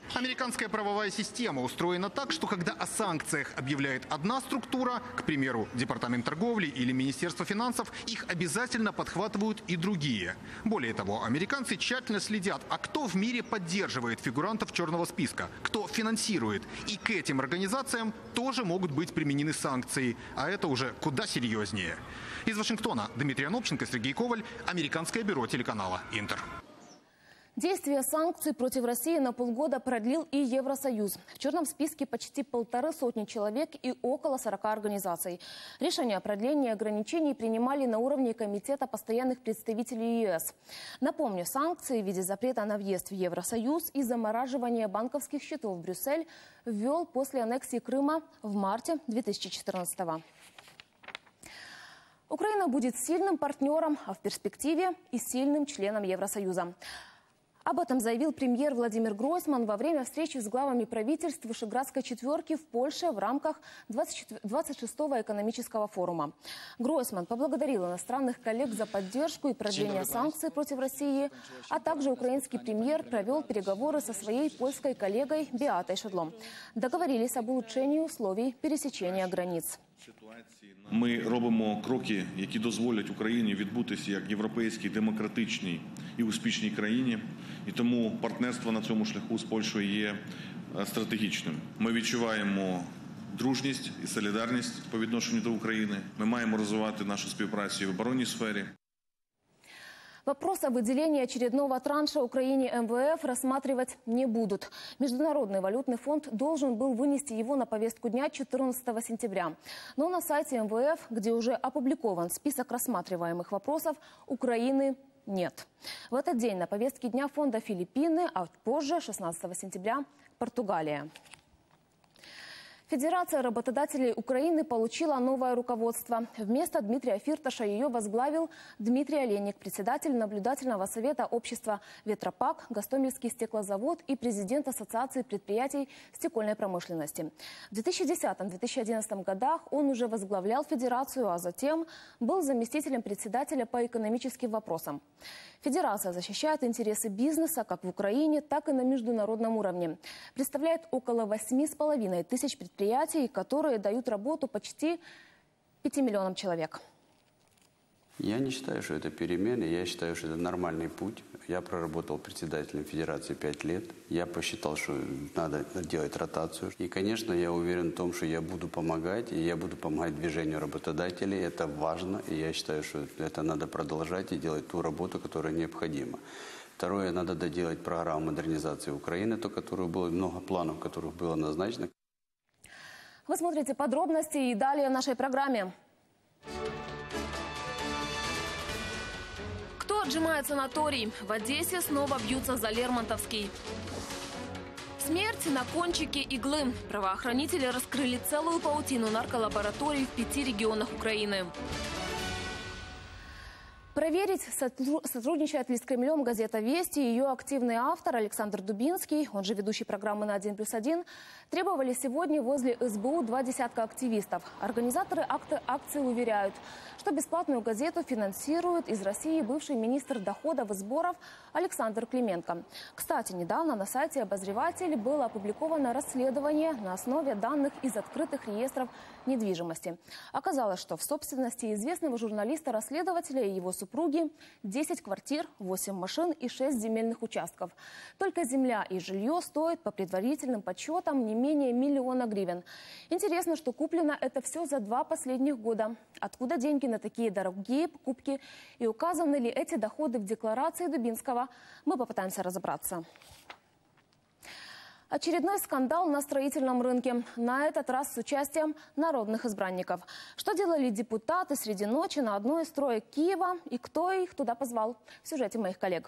Американская правовая система устроена так, что когда о санкциях объявляет одна структура, к примеру, Департамент торговли или Министерство финансов, их обязательно подхватывают и другие. Более того, американцы тщательно следят, а кто в мире поддерживает фигурантов черного списка, кто финансирует. И к этим организациям тоже могут быть применены санкции, а это уже куда серьезнее. Из Вашингтона Дмитрий Анопченко, Сергей Коваль, Американское бюро телеканала «Интер». Действие санкций против России на полгода продлил и Евросоюз. В черном списке почти 150 человек и около 40 организаций. Решение о продлении ограничений принимали на уровне Комитета постоянных представителей ЕС. Напомню, санкции в виде запрета на въезд в Евросоюз и замораживания банковских счетов Брюссель ввел после аннексии Крыма в марте 2014 года. Украина будет сильным партнером, а в перспективе и сильным членом Евросоюза. Об этом заявил премьер Владимир Гройсман во время встречи с главами правительств Вышеградской четверки в Польше в рамках 26-го экономического форума. Гройсман поблагодарил иностранных коллег за поддержку и продление санкций против России, а также украинский премьер провел переговоры со своей польской коллегой Беатой Шидло. Договорились об улучшении условий пересечения границ. Ми робимо кроки, які дозволять Україні відбутися як європейській, демократичній і успішній країні. І тому партнерство на цьому шляху з Польщею є стратегічним. Ми відчуваємо дружність і солідарність по відношенню до України. Ми маємо розвивати нашу співпрацю і в оборонній сфері. Вопрос о выделении очередного транша Украине МВФ рассматривать не будут. Международный валютный фонд должен был вынести его на повестку дня 14 сентября. Но на сайте МВФ, где уже опубликован список рассматриваемых вопросов, Украины нет. В этот день на повестке дня фонда Филиппины, а позже, 16 сентября, Португалия. Федерация работодателей Украины получила новое руководство. Вместо Дмитрия Фирташа ее возглавил Дмитрий Олейник, председатель наблюдательного совета общества «Ветропак», Гостомельский стеклозавод и президент Ассоциации предприятий стекольной промышленности. В 2010-2011 годах он уже возглавлял Федерацию, а затем был заместителем председателя по экономическим вопросам. Федерация защищает интересы бизнеса как в Украине, так и на международном уровне. Представляет около 8,5 тысяч предприятий, которые дают работу почти 5 миллионам человек. Я не считаю, что это перемены. Я считаю, что это нормальный путь. Я проработал председателем Федерации 5 лет. Я посчитал, что надо делать ротацию. И, конечно, я уверен в том, что я буду помогать. И я буду помогать движению работодателей. Это важно. И я считаю, что это надо продолжать и делать ту работу, которая необходима. Второе, надо доделать программу модернизации Украины, то, которую было много планов, которых было назначено. Вы смотрите подробности и далее в нашей программе. Кто отжимает санаторий? В Одессе снова бьются за Лермонтовский. Смерть на кончике иглы. Правоохранители раскрыли целую паутину нарколабораторий в 5 регионах Украины. Проверить, сотрудничает ли с Кремлем газета «Вести». Ее активный автор Александр Дубинский, он же ведущий программы на 1+1, требовали сегодня возле СБУ 2 десятка активистов. Организаторы акции уверяют, что бесплатную газету финансирует из России бывший министр доходов и сборов Александр Клименко. Кстати, недавно на сайте «Обозреватель» было опубликовано расследование на основе данных из открытых реестров недвижимости. Оказалось, что в собственности известного журналиста-расследователя и его супруги 10 квартир, 8 машин и 6 земельных участков. Только земля и жилье стоят по предварительным подсчетам не менее 1 миллиона гривен. Интересно, что куплено это все за 2 последних года. Откуда деньги на такие дорогие покупки и указаны ли эти доходы в декларации Дубинского, мы попытаемся разобраться. Очередной скандал на строительном рынке. На этот раз с участием народных избранников. Что делали депутаты среди ночи на одной из строек Киева и кто их туда позвал? В сюжете моих коллег.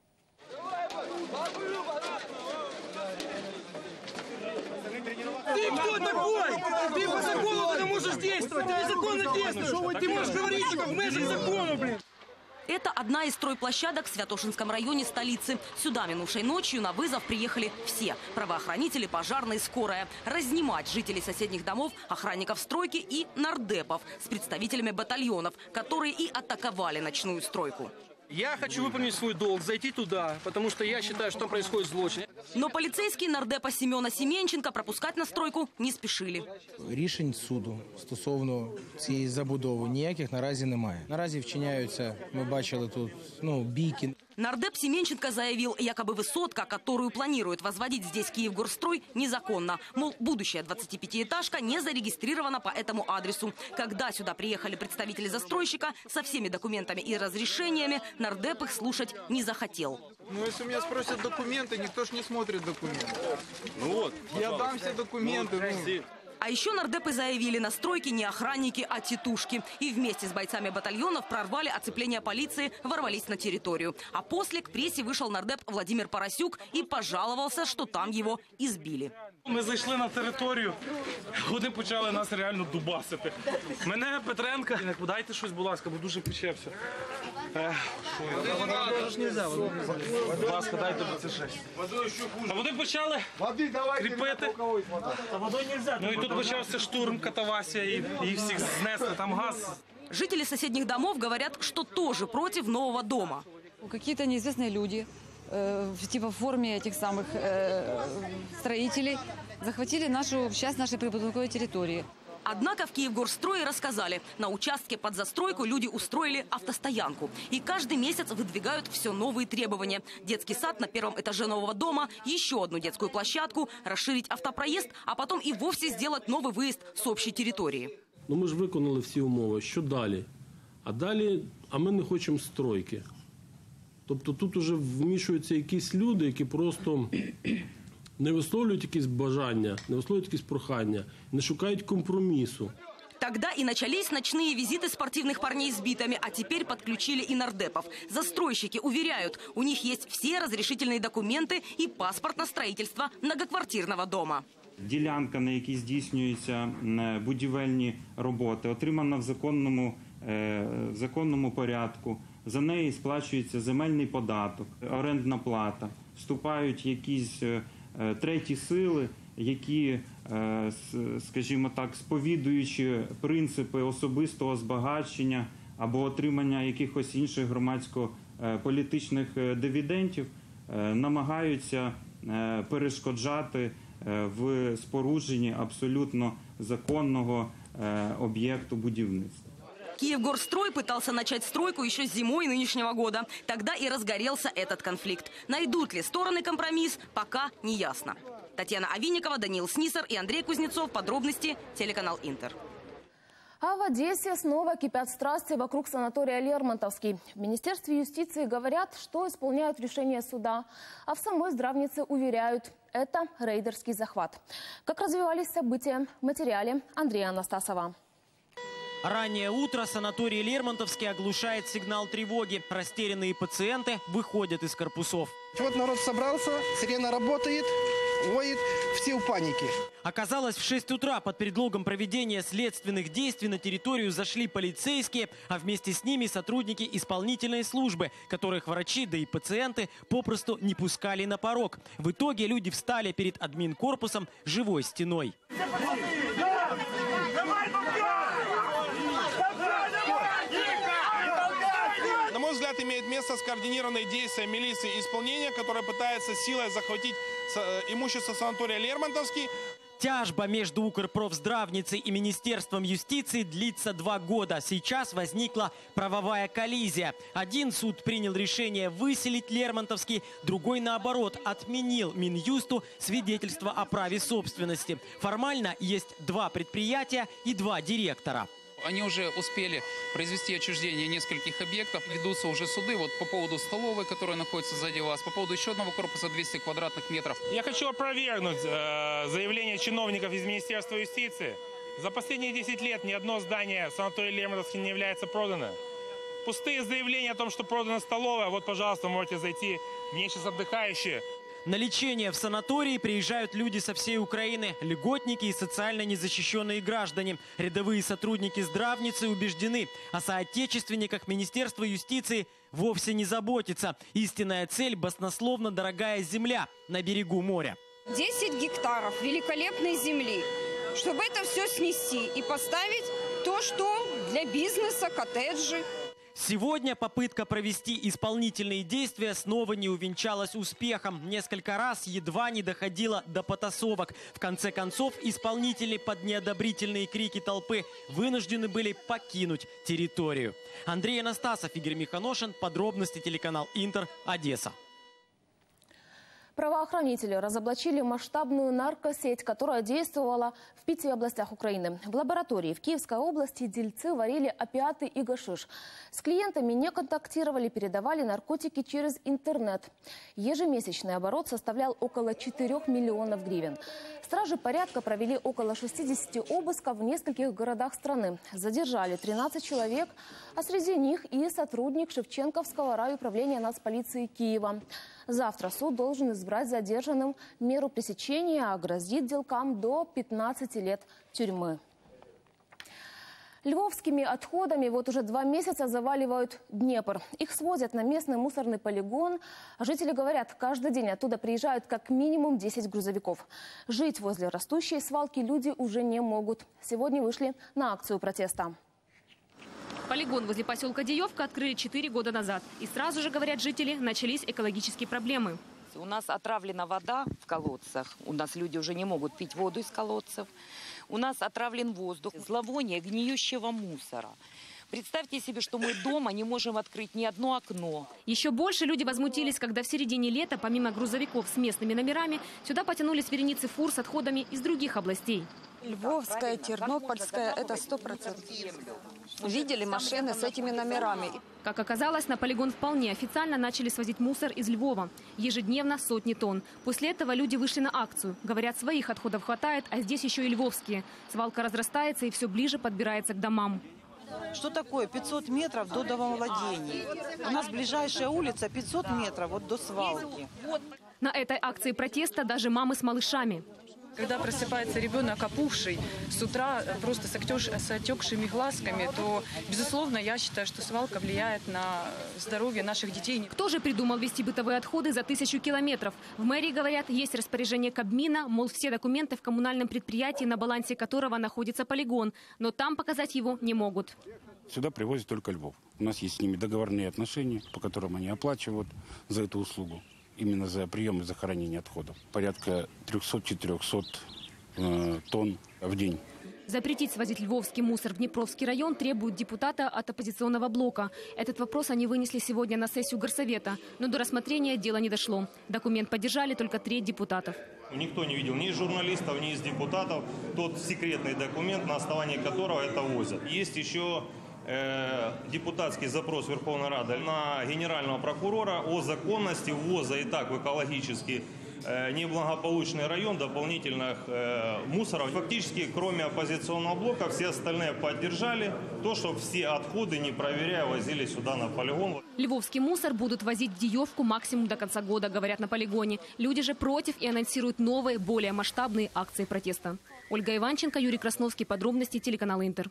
Ты кто такой? Ты по закону ты можешь действовать, ты незаконно действуешь. Ты можешь говорить только в межах закона, блин. Это одна из стройплощадок в Святошинском районе столицы. Сюда минувшей ночью на вызов приехали все. Правоохранители, пожарные, скорая. Разнимать жителей соседних домов, охранников стройки и нардепов с представителями батальонов, которые и атаковали ночную стройку. Я хочу выполнить свой долг, зайти туда, потому что я считаю, что там происходит злочин. Но полицейские нардепа Семена Семенченка пропускать на стройку не спішили. Рішень суду стосовно цієї забудови ніяких наразі немає. Наразі вчиняються, ми бачили тут, бійки. Нардеп Семенченко заявил, якобы высотка, которую планирует возводить здесь Киевгорстрой, незаконна. Мол, будущая 25-этажка не зарегистрирована по этому адресу. Когда сюда приехали представители застройщика со всеми документами и разрешениями, нардеп их слушать не захотел. Если у меня спросят документы, никто ж не смотрит документы. Я дам все документы. А еще нардепы заявили, на стройке не охранники, а тетушки. И вместе с бойцами батальонов прорвали оцепление полиции, ворвались на территорию. А после к прессе вышел нардеп Владимир Поросюк и пожаловался, что там его избили. Ми зайшли на територію, вони почали нас реально дубасити. Мене, Петренка, дайте щось, будь ласка, бо дуже печевся. Будь ласка, дайте БЦ-6. А вони почали кріпити. Ну і тут почався штурм, катавасія, і всіх знесли, там газ. Жители соседних домов говорят, что тоже против нового дома. Какие-то неизвестные люди, типа в форме этих самых строителей, захватили часть нашей прибудинковой территории. Однако в Киевгорстрое рассказали, на участке под застройку люди устроили автостоянку. И каждый месяц выдвигают все новые требования. Детский сад на первом этаже нового дома, еще одну детскую площадку, расширить автопроезд, а потом и вовсе сделать новый выезд с общей территории. Ми ж виконали всі умови. Що далі? А ми не хочемо стройки. Тобто тут уже вмішуються якісь люди, які просто не висловлюють якісь бажання, не висловлюють якісь прохання, не шукають компромісу. Тогда и начались ночные визиты спортивных парней с битами, а теперь подключили и нардепов. Застройщики уверяют, у них есть все разрешительные документы и паспорт на строительство многоквартирного дома. Ділянка, на якій здійснюються будівельні роботи, отримана в законному порядку. За неї сплачується земельний податок, орендна плата. Вступають якісь треті сили, які, скажімо так, сповідуючи принципи особистого збагачення або отримання якихось інших громадсько-політичних дивідендів, намагаються перешкоджати в спорудженні абсолютно законного об'єкту будівництва. Киевгорстрой пытался начать стройку еще зимой нынешнего года. Тогда и разгорелся этот конфликт. Найдут ли стороны компромисс, пока не ясно. Татьяна Авинникова, Даниил Снисар и Андрей Кузнецов. Подробности телеканал Интер. А в Одессе снова кипят страсти вокруг санатория Лермонтовский. В Министерстве юстиции говорят, что исполняют решение суда. А в самой здравнице уверяют, это рейдерский захват. Как развивались события в материале Андрея Анастасова. Раннее утро санаторий Лермонтовский оглушает сигнал тревоги. Растерянные пациенты выходят из корпусов. Вот народ собрался, сирена работает, воет, все в панике. Оказалось, в 6 утра под предлогом проведения следственных действий на территорию зашли полицейские, а вместе с ними сотрудники исполнительной службы, которых врачи, да и пациенты попросту не пускали на порог. В итоге люди встали перед админкорпусом живой стеной. На мой взгляд, имеет место скоординированное действие милиции и исполнения, которое пытается силой захватить имущество санатория Лермонтовский. Тяжба между Укрпрофздравницей и Министерством юстиции длится 2 года. Сейчас возникла правовая коллизия. Один суд принял решение выселить Лермонтовский, другой, наоборот, отменил Минюсту свидетельство о праве собственности. Формально есть 2 предприятия и 2 директора. Они уже успели произвести отчуждение нескольких объектов. Ведутся уже суды вот по поводу столовой, которая находится сзади вас, по поводу еще одного корпуса 200 квадратных метров. Я хочу опровергнуть заявление чиновников из Министерства юстиции. За последние 10 лет ни одно здание санатория Лермонтовский не является продано. Пустые заявления о том, что продана столовая, вот, пожалуйста, можете зайти. Мне сейчас отдыхающие. На лечение в санатории приезжают люди со всей Украины, льготники и социально незащищенные граждане. Рядовые сотрудники здравницы убеждены, о соотечественниках Министерства юстиции вовсе не заботится. Истинная цель – баснословно дорогая земля на берегу моря. 10 гектаров великолепной земли, чтобы это все снести и поставить то, что для бизнеса, коттеджи. Сегодня попытка провести исполнительные действия снова не увенчалась успехом. Несколько раз едва не доходило до потасовок. В конце концов, исполнители под неодобрительные крики толпы вынуждены были покинуть территорию. Андрей Анастасов, Игорь Миханошин. Подробности телеканал Интер, Одесса. Правоохранители разоблачили масштабную наркосеть, которая действовала в 5 областях Украины. В лаборатории в Киевской области дельцы варили опиаты и гашиш. С клиентами не контактировали, передавали наркотики через интернет. Ежемесячный оборот составлял около 4 миллионов гривен. Стражи порядка провели около 60 обысков в нескольких городах страны. Задержали 13 человек, а среди них и сотрудник Шевченковского райуправления нацполиции Киева. Завтра суд должен избрать задержанным меру пресечения, а грозит делкам до 15 лет тюрьмы. Львовскими отходами вот уже 2 месяца заваливают Днепр. Их свозят на местный мусорный полигон. Жители говорят, каждый день оттуда приезжают как минимум 10 грузовиков. Жить возле растущей свалки люди уже не могут. Сегодня вышли на акцию протеста. Полигон возле поселка Деевка открыли 4 года назад. И сразу же, говорят жители, начались экологические проблемы. У нас отравлена вода в колодцах. У нас люди уже не могут пить воду из колодцев. У нас отравлен воздух. Зловоние гниющего мусора. Представьте себе, что мы дома не можем открыть ни одно окно. Еще больше люди возмутились, когда в середине лета, помимо грузовиков с местными номерами, сюда потянулись вереницы фур с отходами из других областей. Львовская, Тернопольская – это 100%. Видели машины с этими номерами. Как оказалось, на полигон вполне официально начали свозить мусор из Львова. Ежедневно сотни тонн. После этого люди вышли на акцию. Говорят, своих отходов хватает, а здесь еще и львовские. Свалка разрастается и все ближе подбирается к домам. Что такое 500 метров до домовладений? У нас ближайшая улица 500 метров вот до свалки. На этой акции протеста даже мамы с малышами. Когда просыпается ребенок опухший, с утра просто с отекшими глазками, то, безусловно, я считаю, что свалка влияет на здоровье наших детей. Кто же придумал вести бытовые отходы за 1000 километров? В мэрии говорят, есть распоряжение Кабмина, мол, все документы в коммунальном предприятии, на балансе которого находится полигон, но там показать его не могут. Сюда привозят только Львов. У нас есть с ними договорные отношения, по которым они оплачивают за эту услугу. Именно за прием и захоронение отходов. Порядка 300-400 тонн в день. Запретить свозить львовский мусор в Днепровский район требуют депутата от оппозиционного блока. Этот вопрос они вынесли сегодня на сессию горсовета, но до рассмотрения дело не дошло. Документ поддержали только 3 депутатов. Никто не видел ни из журналистов, ни из депутатов тот секретный документ, на основании которого это возят. Есть еще депутатский запрос Верховной Рады на генерального прокурора о законности ввоза и так в экологически неблагополучный район дополнительных мусоров. Фактически, кроме оппозиционного блока, все остальные поддержали то, что все отходы, не проверяя, возили сюда на полигон. Львовский мусор будут возить в Деевку максимум до конца года, говорят на полигоне. Люди же против и анонсируют новые, более масштабные акции протеста. Ольга Иванченко, Юрий Красновский. Подробности телеканал Интер.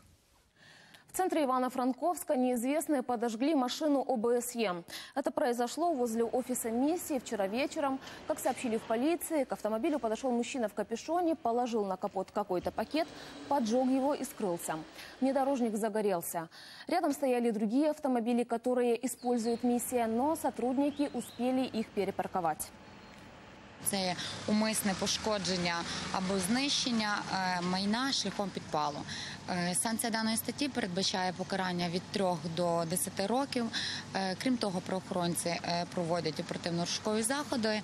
В центре Ивано-Франковска неизвестные подожгли машину ОБСЕ. Это произошло возле офиса миссии вчера вечером. Как сообщили в полиции, к автомобилю подошел мужчина в капюшоне, положил на капот какой-то пакет, поджег его и скрылся. Внедорожник загорелся. Рядом стояли другие автомобили, которые использует миссия, но сотрудники успели их перепарковать. Це умисне пошкодження або знищення майна шляхом підпалу. Санкція даної статті передбачає покарання від 3 до 10 років. Крім того, правоохоронці проводять оперативно-розшукові заходи,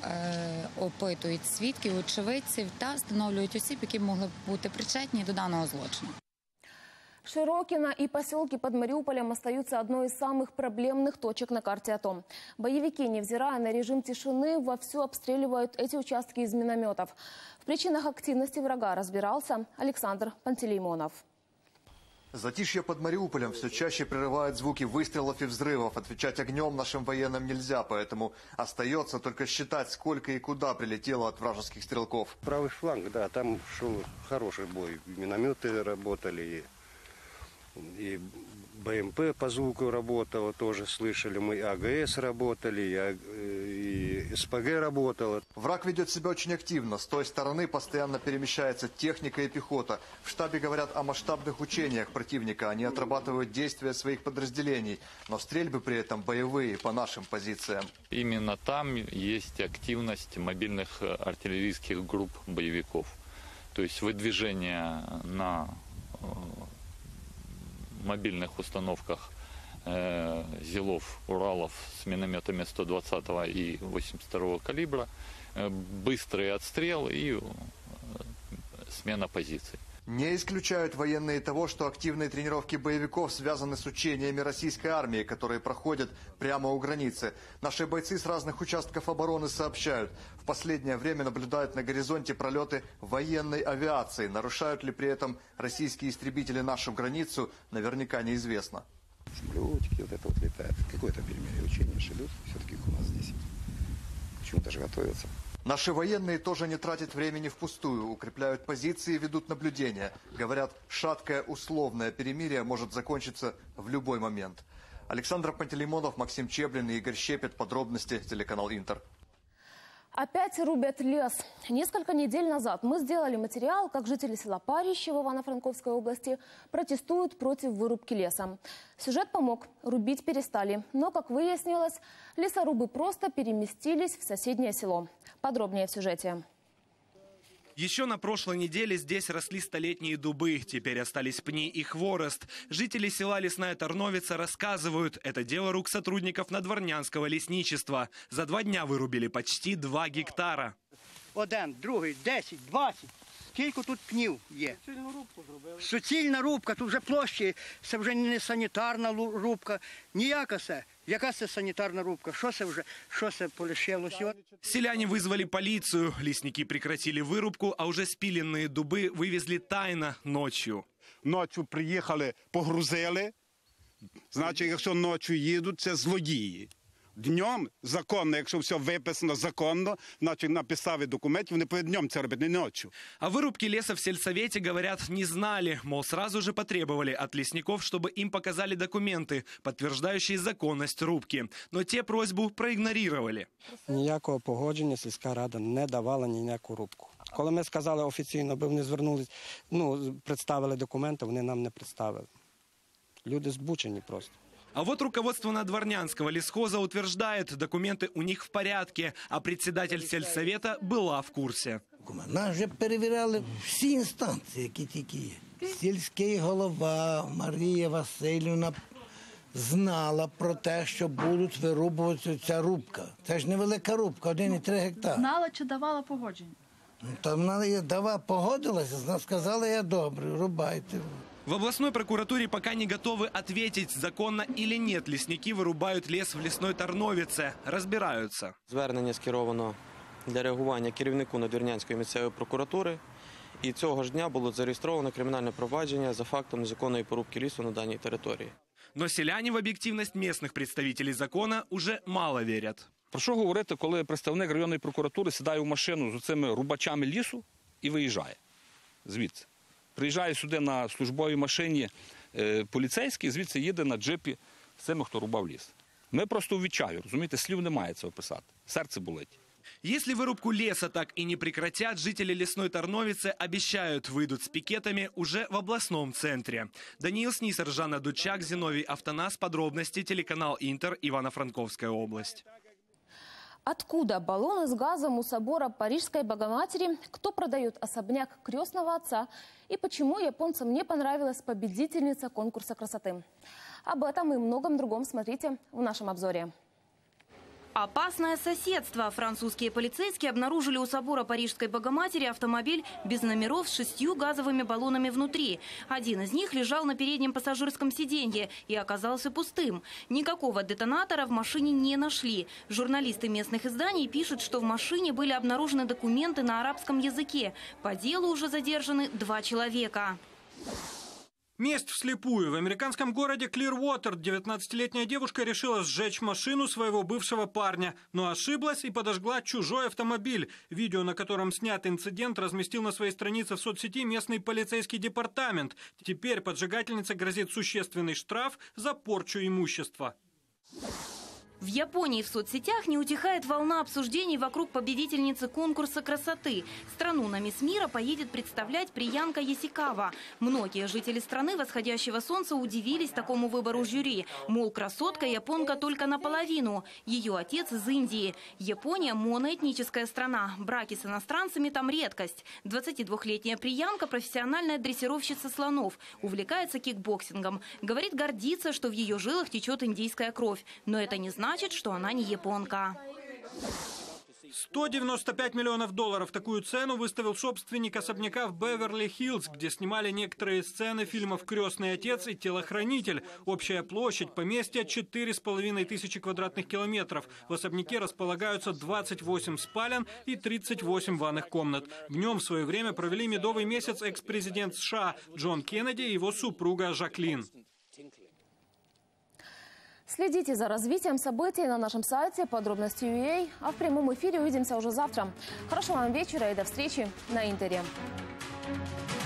опитують свідків, очевидців та встановлюють осіб, які могли б бути причетні до даного злочину. Широкино и поселки под Мариуполем остаются одной из самых проблемных точек на карте АТО. Боевики, невзирая на режим тишины, вовсю обстреливают эти участки из минометов. В причинах активности врага разбирался Александр Пантелеймонов. Затишье под Мариуполем все чаще прерывает звуки выстрелов и взрывов. Отвечать огнем нашим военным нельзя, поэтому остается только считать, сколько и куда прилетело от вражеских стрелков. Правый фланг, да, там шел хороший бой. Минометы работали, и БМП по звуку работало, тоже слышали. Мы АГС работали, и СПГ работала. Враг ведет себя очень активно. С той стороны постоянно перемещается техника и пехота. В штабе говорят о масштабных учениях противника. Они отрабатывают действия своих подразделений. Но стрельбы при этом боевые по нашим позициям. Именно там есть активность мобильных артиллерийских групп боевиков. То есть выдвижение на мобильных установках ЗИЛов, Уралов с минометами 120 и 82 калибра, быстрый отстрел и смена позиций. Не исключают военные того, что активные тренировки боевиков связаны с учениями российской армии, которые проходят прямо у границы. Наши бойцы с разных участков обороны сообщают, в последнее время наблюдают на горизонте пролеты военной авиации. Нарушают ли при этом российские истребители нашу границу, наверняка неизвестно. Самолетики вот это вот летает. Какое-то перемирие учения шедут. Все-таки у нас здесь почему-то же готовятся. Наши военные тоже не тратят времени впустую, укрепляют позиции и ведут наблюдения. Говорят, шаткое условное перемирие может закончиться в любой момент. Александр Пантелеймонов, Максим Чеблин и Игорь Щепет. Подробности, телеканал Интер. Опять рубят лес. Несколько недель назад мы сделали материал, как жители села Парище в Ивано-Франковской области протестуют против вырубки леса. Сюжет помог. Рубить перестали. Но, как выяснилось, лесорубы просто переместились в соседнее село. Подробнее в сюжете. Еще на прошлой неделе здесь росли столетние дубы. Теперь остались пни и хворост. Жители села Лесная Тарновица рассказывают, это дело рук сотрудников Надворнянского лесничества. За 2 дня вырубили почти 2 гектара. Один, другий, 10, 20. Скільки тут пнів є? Суцільна рубка зробили. Суцільна рубка, тут вже площі, це вже не санітарна рубка, ніяка це. Яка це санитарная рубка? Что це полишилось? Селяне вызвали полицию. Лесники прекратили вырубку, а уже спиленные дубы вывезли тайно ночью. Ночью приїхали, погрузили. Значить, якщо ночью їдуть, це злодії. Днем законно, якщо все виписано законно, значит, на підставі документів, вони повинні днем це робити, не ночью. О вырубке леса в сельсовете, говорят, не знали. Мол, сразу же потребовали от лесников, чтобы им показали документы, подтверждающие законность рубки. Но те просьбу проигнорировали. Ніякого погодження сільська рада не давала ніяку рубку. Коли ми сказали офіційно, аби вони звернулись, представили документи, вони нам не представили. Люди збучені просто. А вот руководство Надворнянского лесхоза утверждает, документы у них в порядке, а председатель сельсовета была в курсе. Нас вже перевіряли всі інстанції, які тільки є. Сільський голова Марія Васильівна знала про те, що будуть вирубувати ця рубка. Це ж невелика рубка, 1,3 гектара. Знала чи давала погодження? Там вона погодилася, сказала, я добре, рубайте. В областной прокуратуре пока не готовы ответить, законно или нет лесники вырубают лес в Лесной Тарновице. Разбираются. Звернення скеровано для реагування керівнику Надвірнянської місцевої прокуратури. І цього ж дня було зареєстровано кримінальне провадження за фактом незаконної порубки лісу на даній території. Но селяне в объективность местных представителей закона уже мало верят. Про що говорити, коли представник районної прокуратури сідає в машину з цими рубачами лісу і виїжджає звідси? Приїжджає сюди на службовій машині поліцейський, звідси їде на джипі з цими, хто рубав ліс. Ми просто у відчаю, розумієте, слів немає це описати. Серце болить. Если вырубку леса так и не прекратят, жители Лесной Тарновицы обещают, выйдут с пикетами уже в областном центре. Даниил Снисар, Жанна Дучак, Зиновий Автонас. Подробности, телеканал Интер, Ивано-Франковская область. Откуда баллоны с газом у собора Парижской Богоматери? Кто продает особняк крестного отца? И почему японцам не понравилась победительница конкурса красоты? Об этом и многом другом смотрите в нашем обзоре. Опасное соседство. Французские полицейские обнаружили у собора Парижской Богоматери автомобиль без номеров с 6 газовыми баллонами внутри. Один из них лежал на переднем пассажирском сиденье и оказался пустым. Никакого детонатора в машине не нашли. Журналисты местных изданий пишут, что в машине были обнаружены документы на арабском языке. По делу уже задержаны 2 человека. Месть вслепую. В американском городе Клирвотер 19-летняя девушка решила сжечь машину своего бывшего парня, но ошиблась и подожгла чужой автомобиль. Видео, на котором снят инцидент, разместил на своей странице в соцсети местный полицейский департамент. Теперь поджигательнице грозит существенный штраф за порчу имущества. В Японии в соцсетях не утихает волна обсуждений вокруг победительницы конкурса красоты. Страну на Мисс Мира поедет представлять Приянка Ясикава. Многие жители страны восходящего солнца удивились такому выбору жюри. Мол, красотка японка только наполовину. Ее отец из Индии. Япония – моноэтническая страна. Браки с иностранцами там редкость. 22-летняя Приянка – профессиональная дрессировщица слонов. Увлекается кикбоксингом. Говорит, гордится, что в ее жилах течет индийская кровь. Но это не значит, что она не японка. 195 миллионов долларов. Такую цену выставил собственник особняка в Беверли-Хиллз, где снимали некоторые сцены фильмов «Крестный отец» и «Телохранитель». Общая площадь поместья 4500 квадратных километров. В особняке располагаются 28 спален и 38 ванных комнат. В нем в свое время провели медовый месяц экс-президент США Джон Кеннеди и его супруга Жаклин. Следите за развитием событий на нашем сайте подробности.ua. А в прямом эфире увидимся уже завтра. Хорошего вам вечера и до встречи на Интере.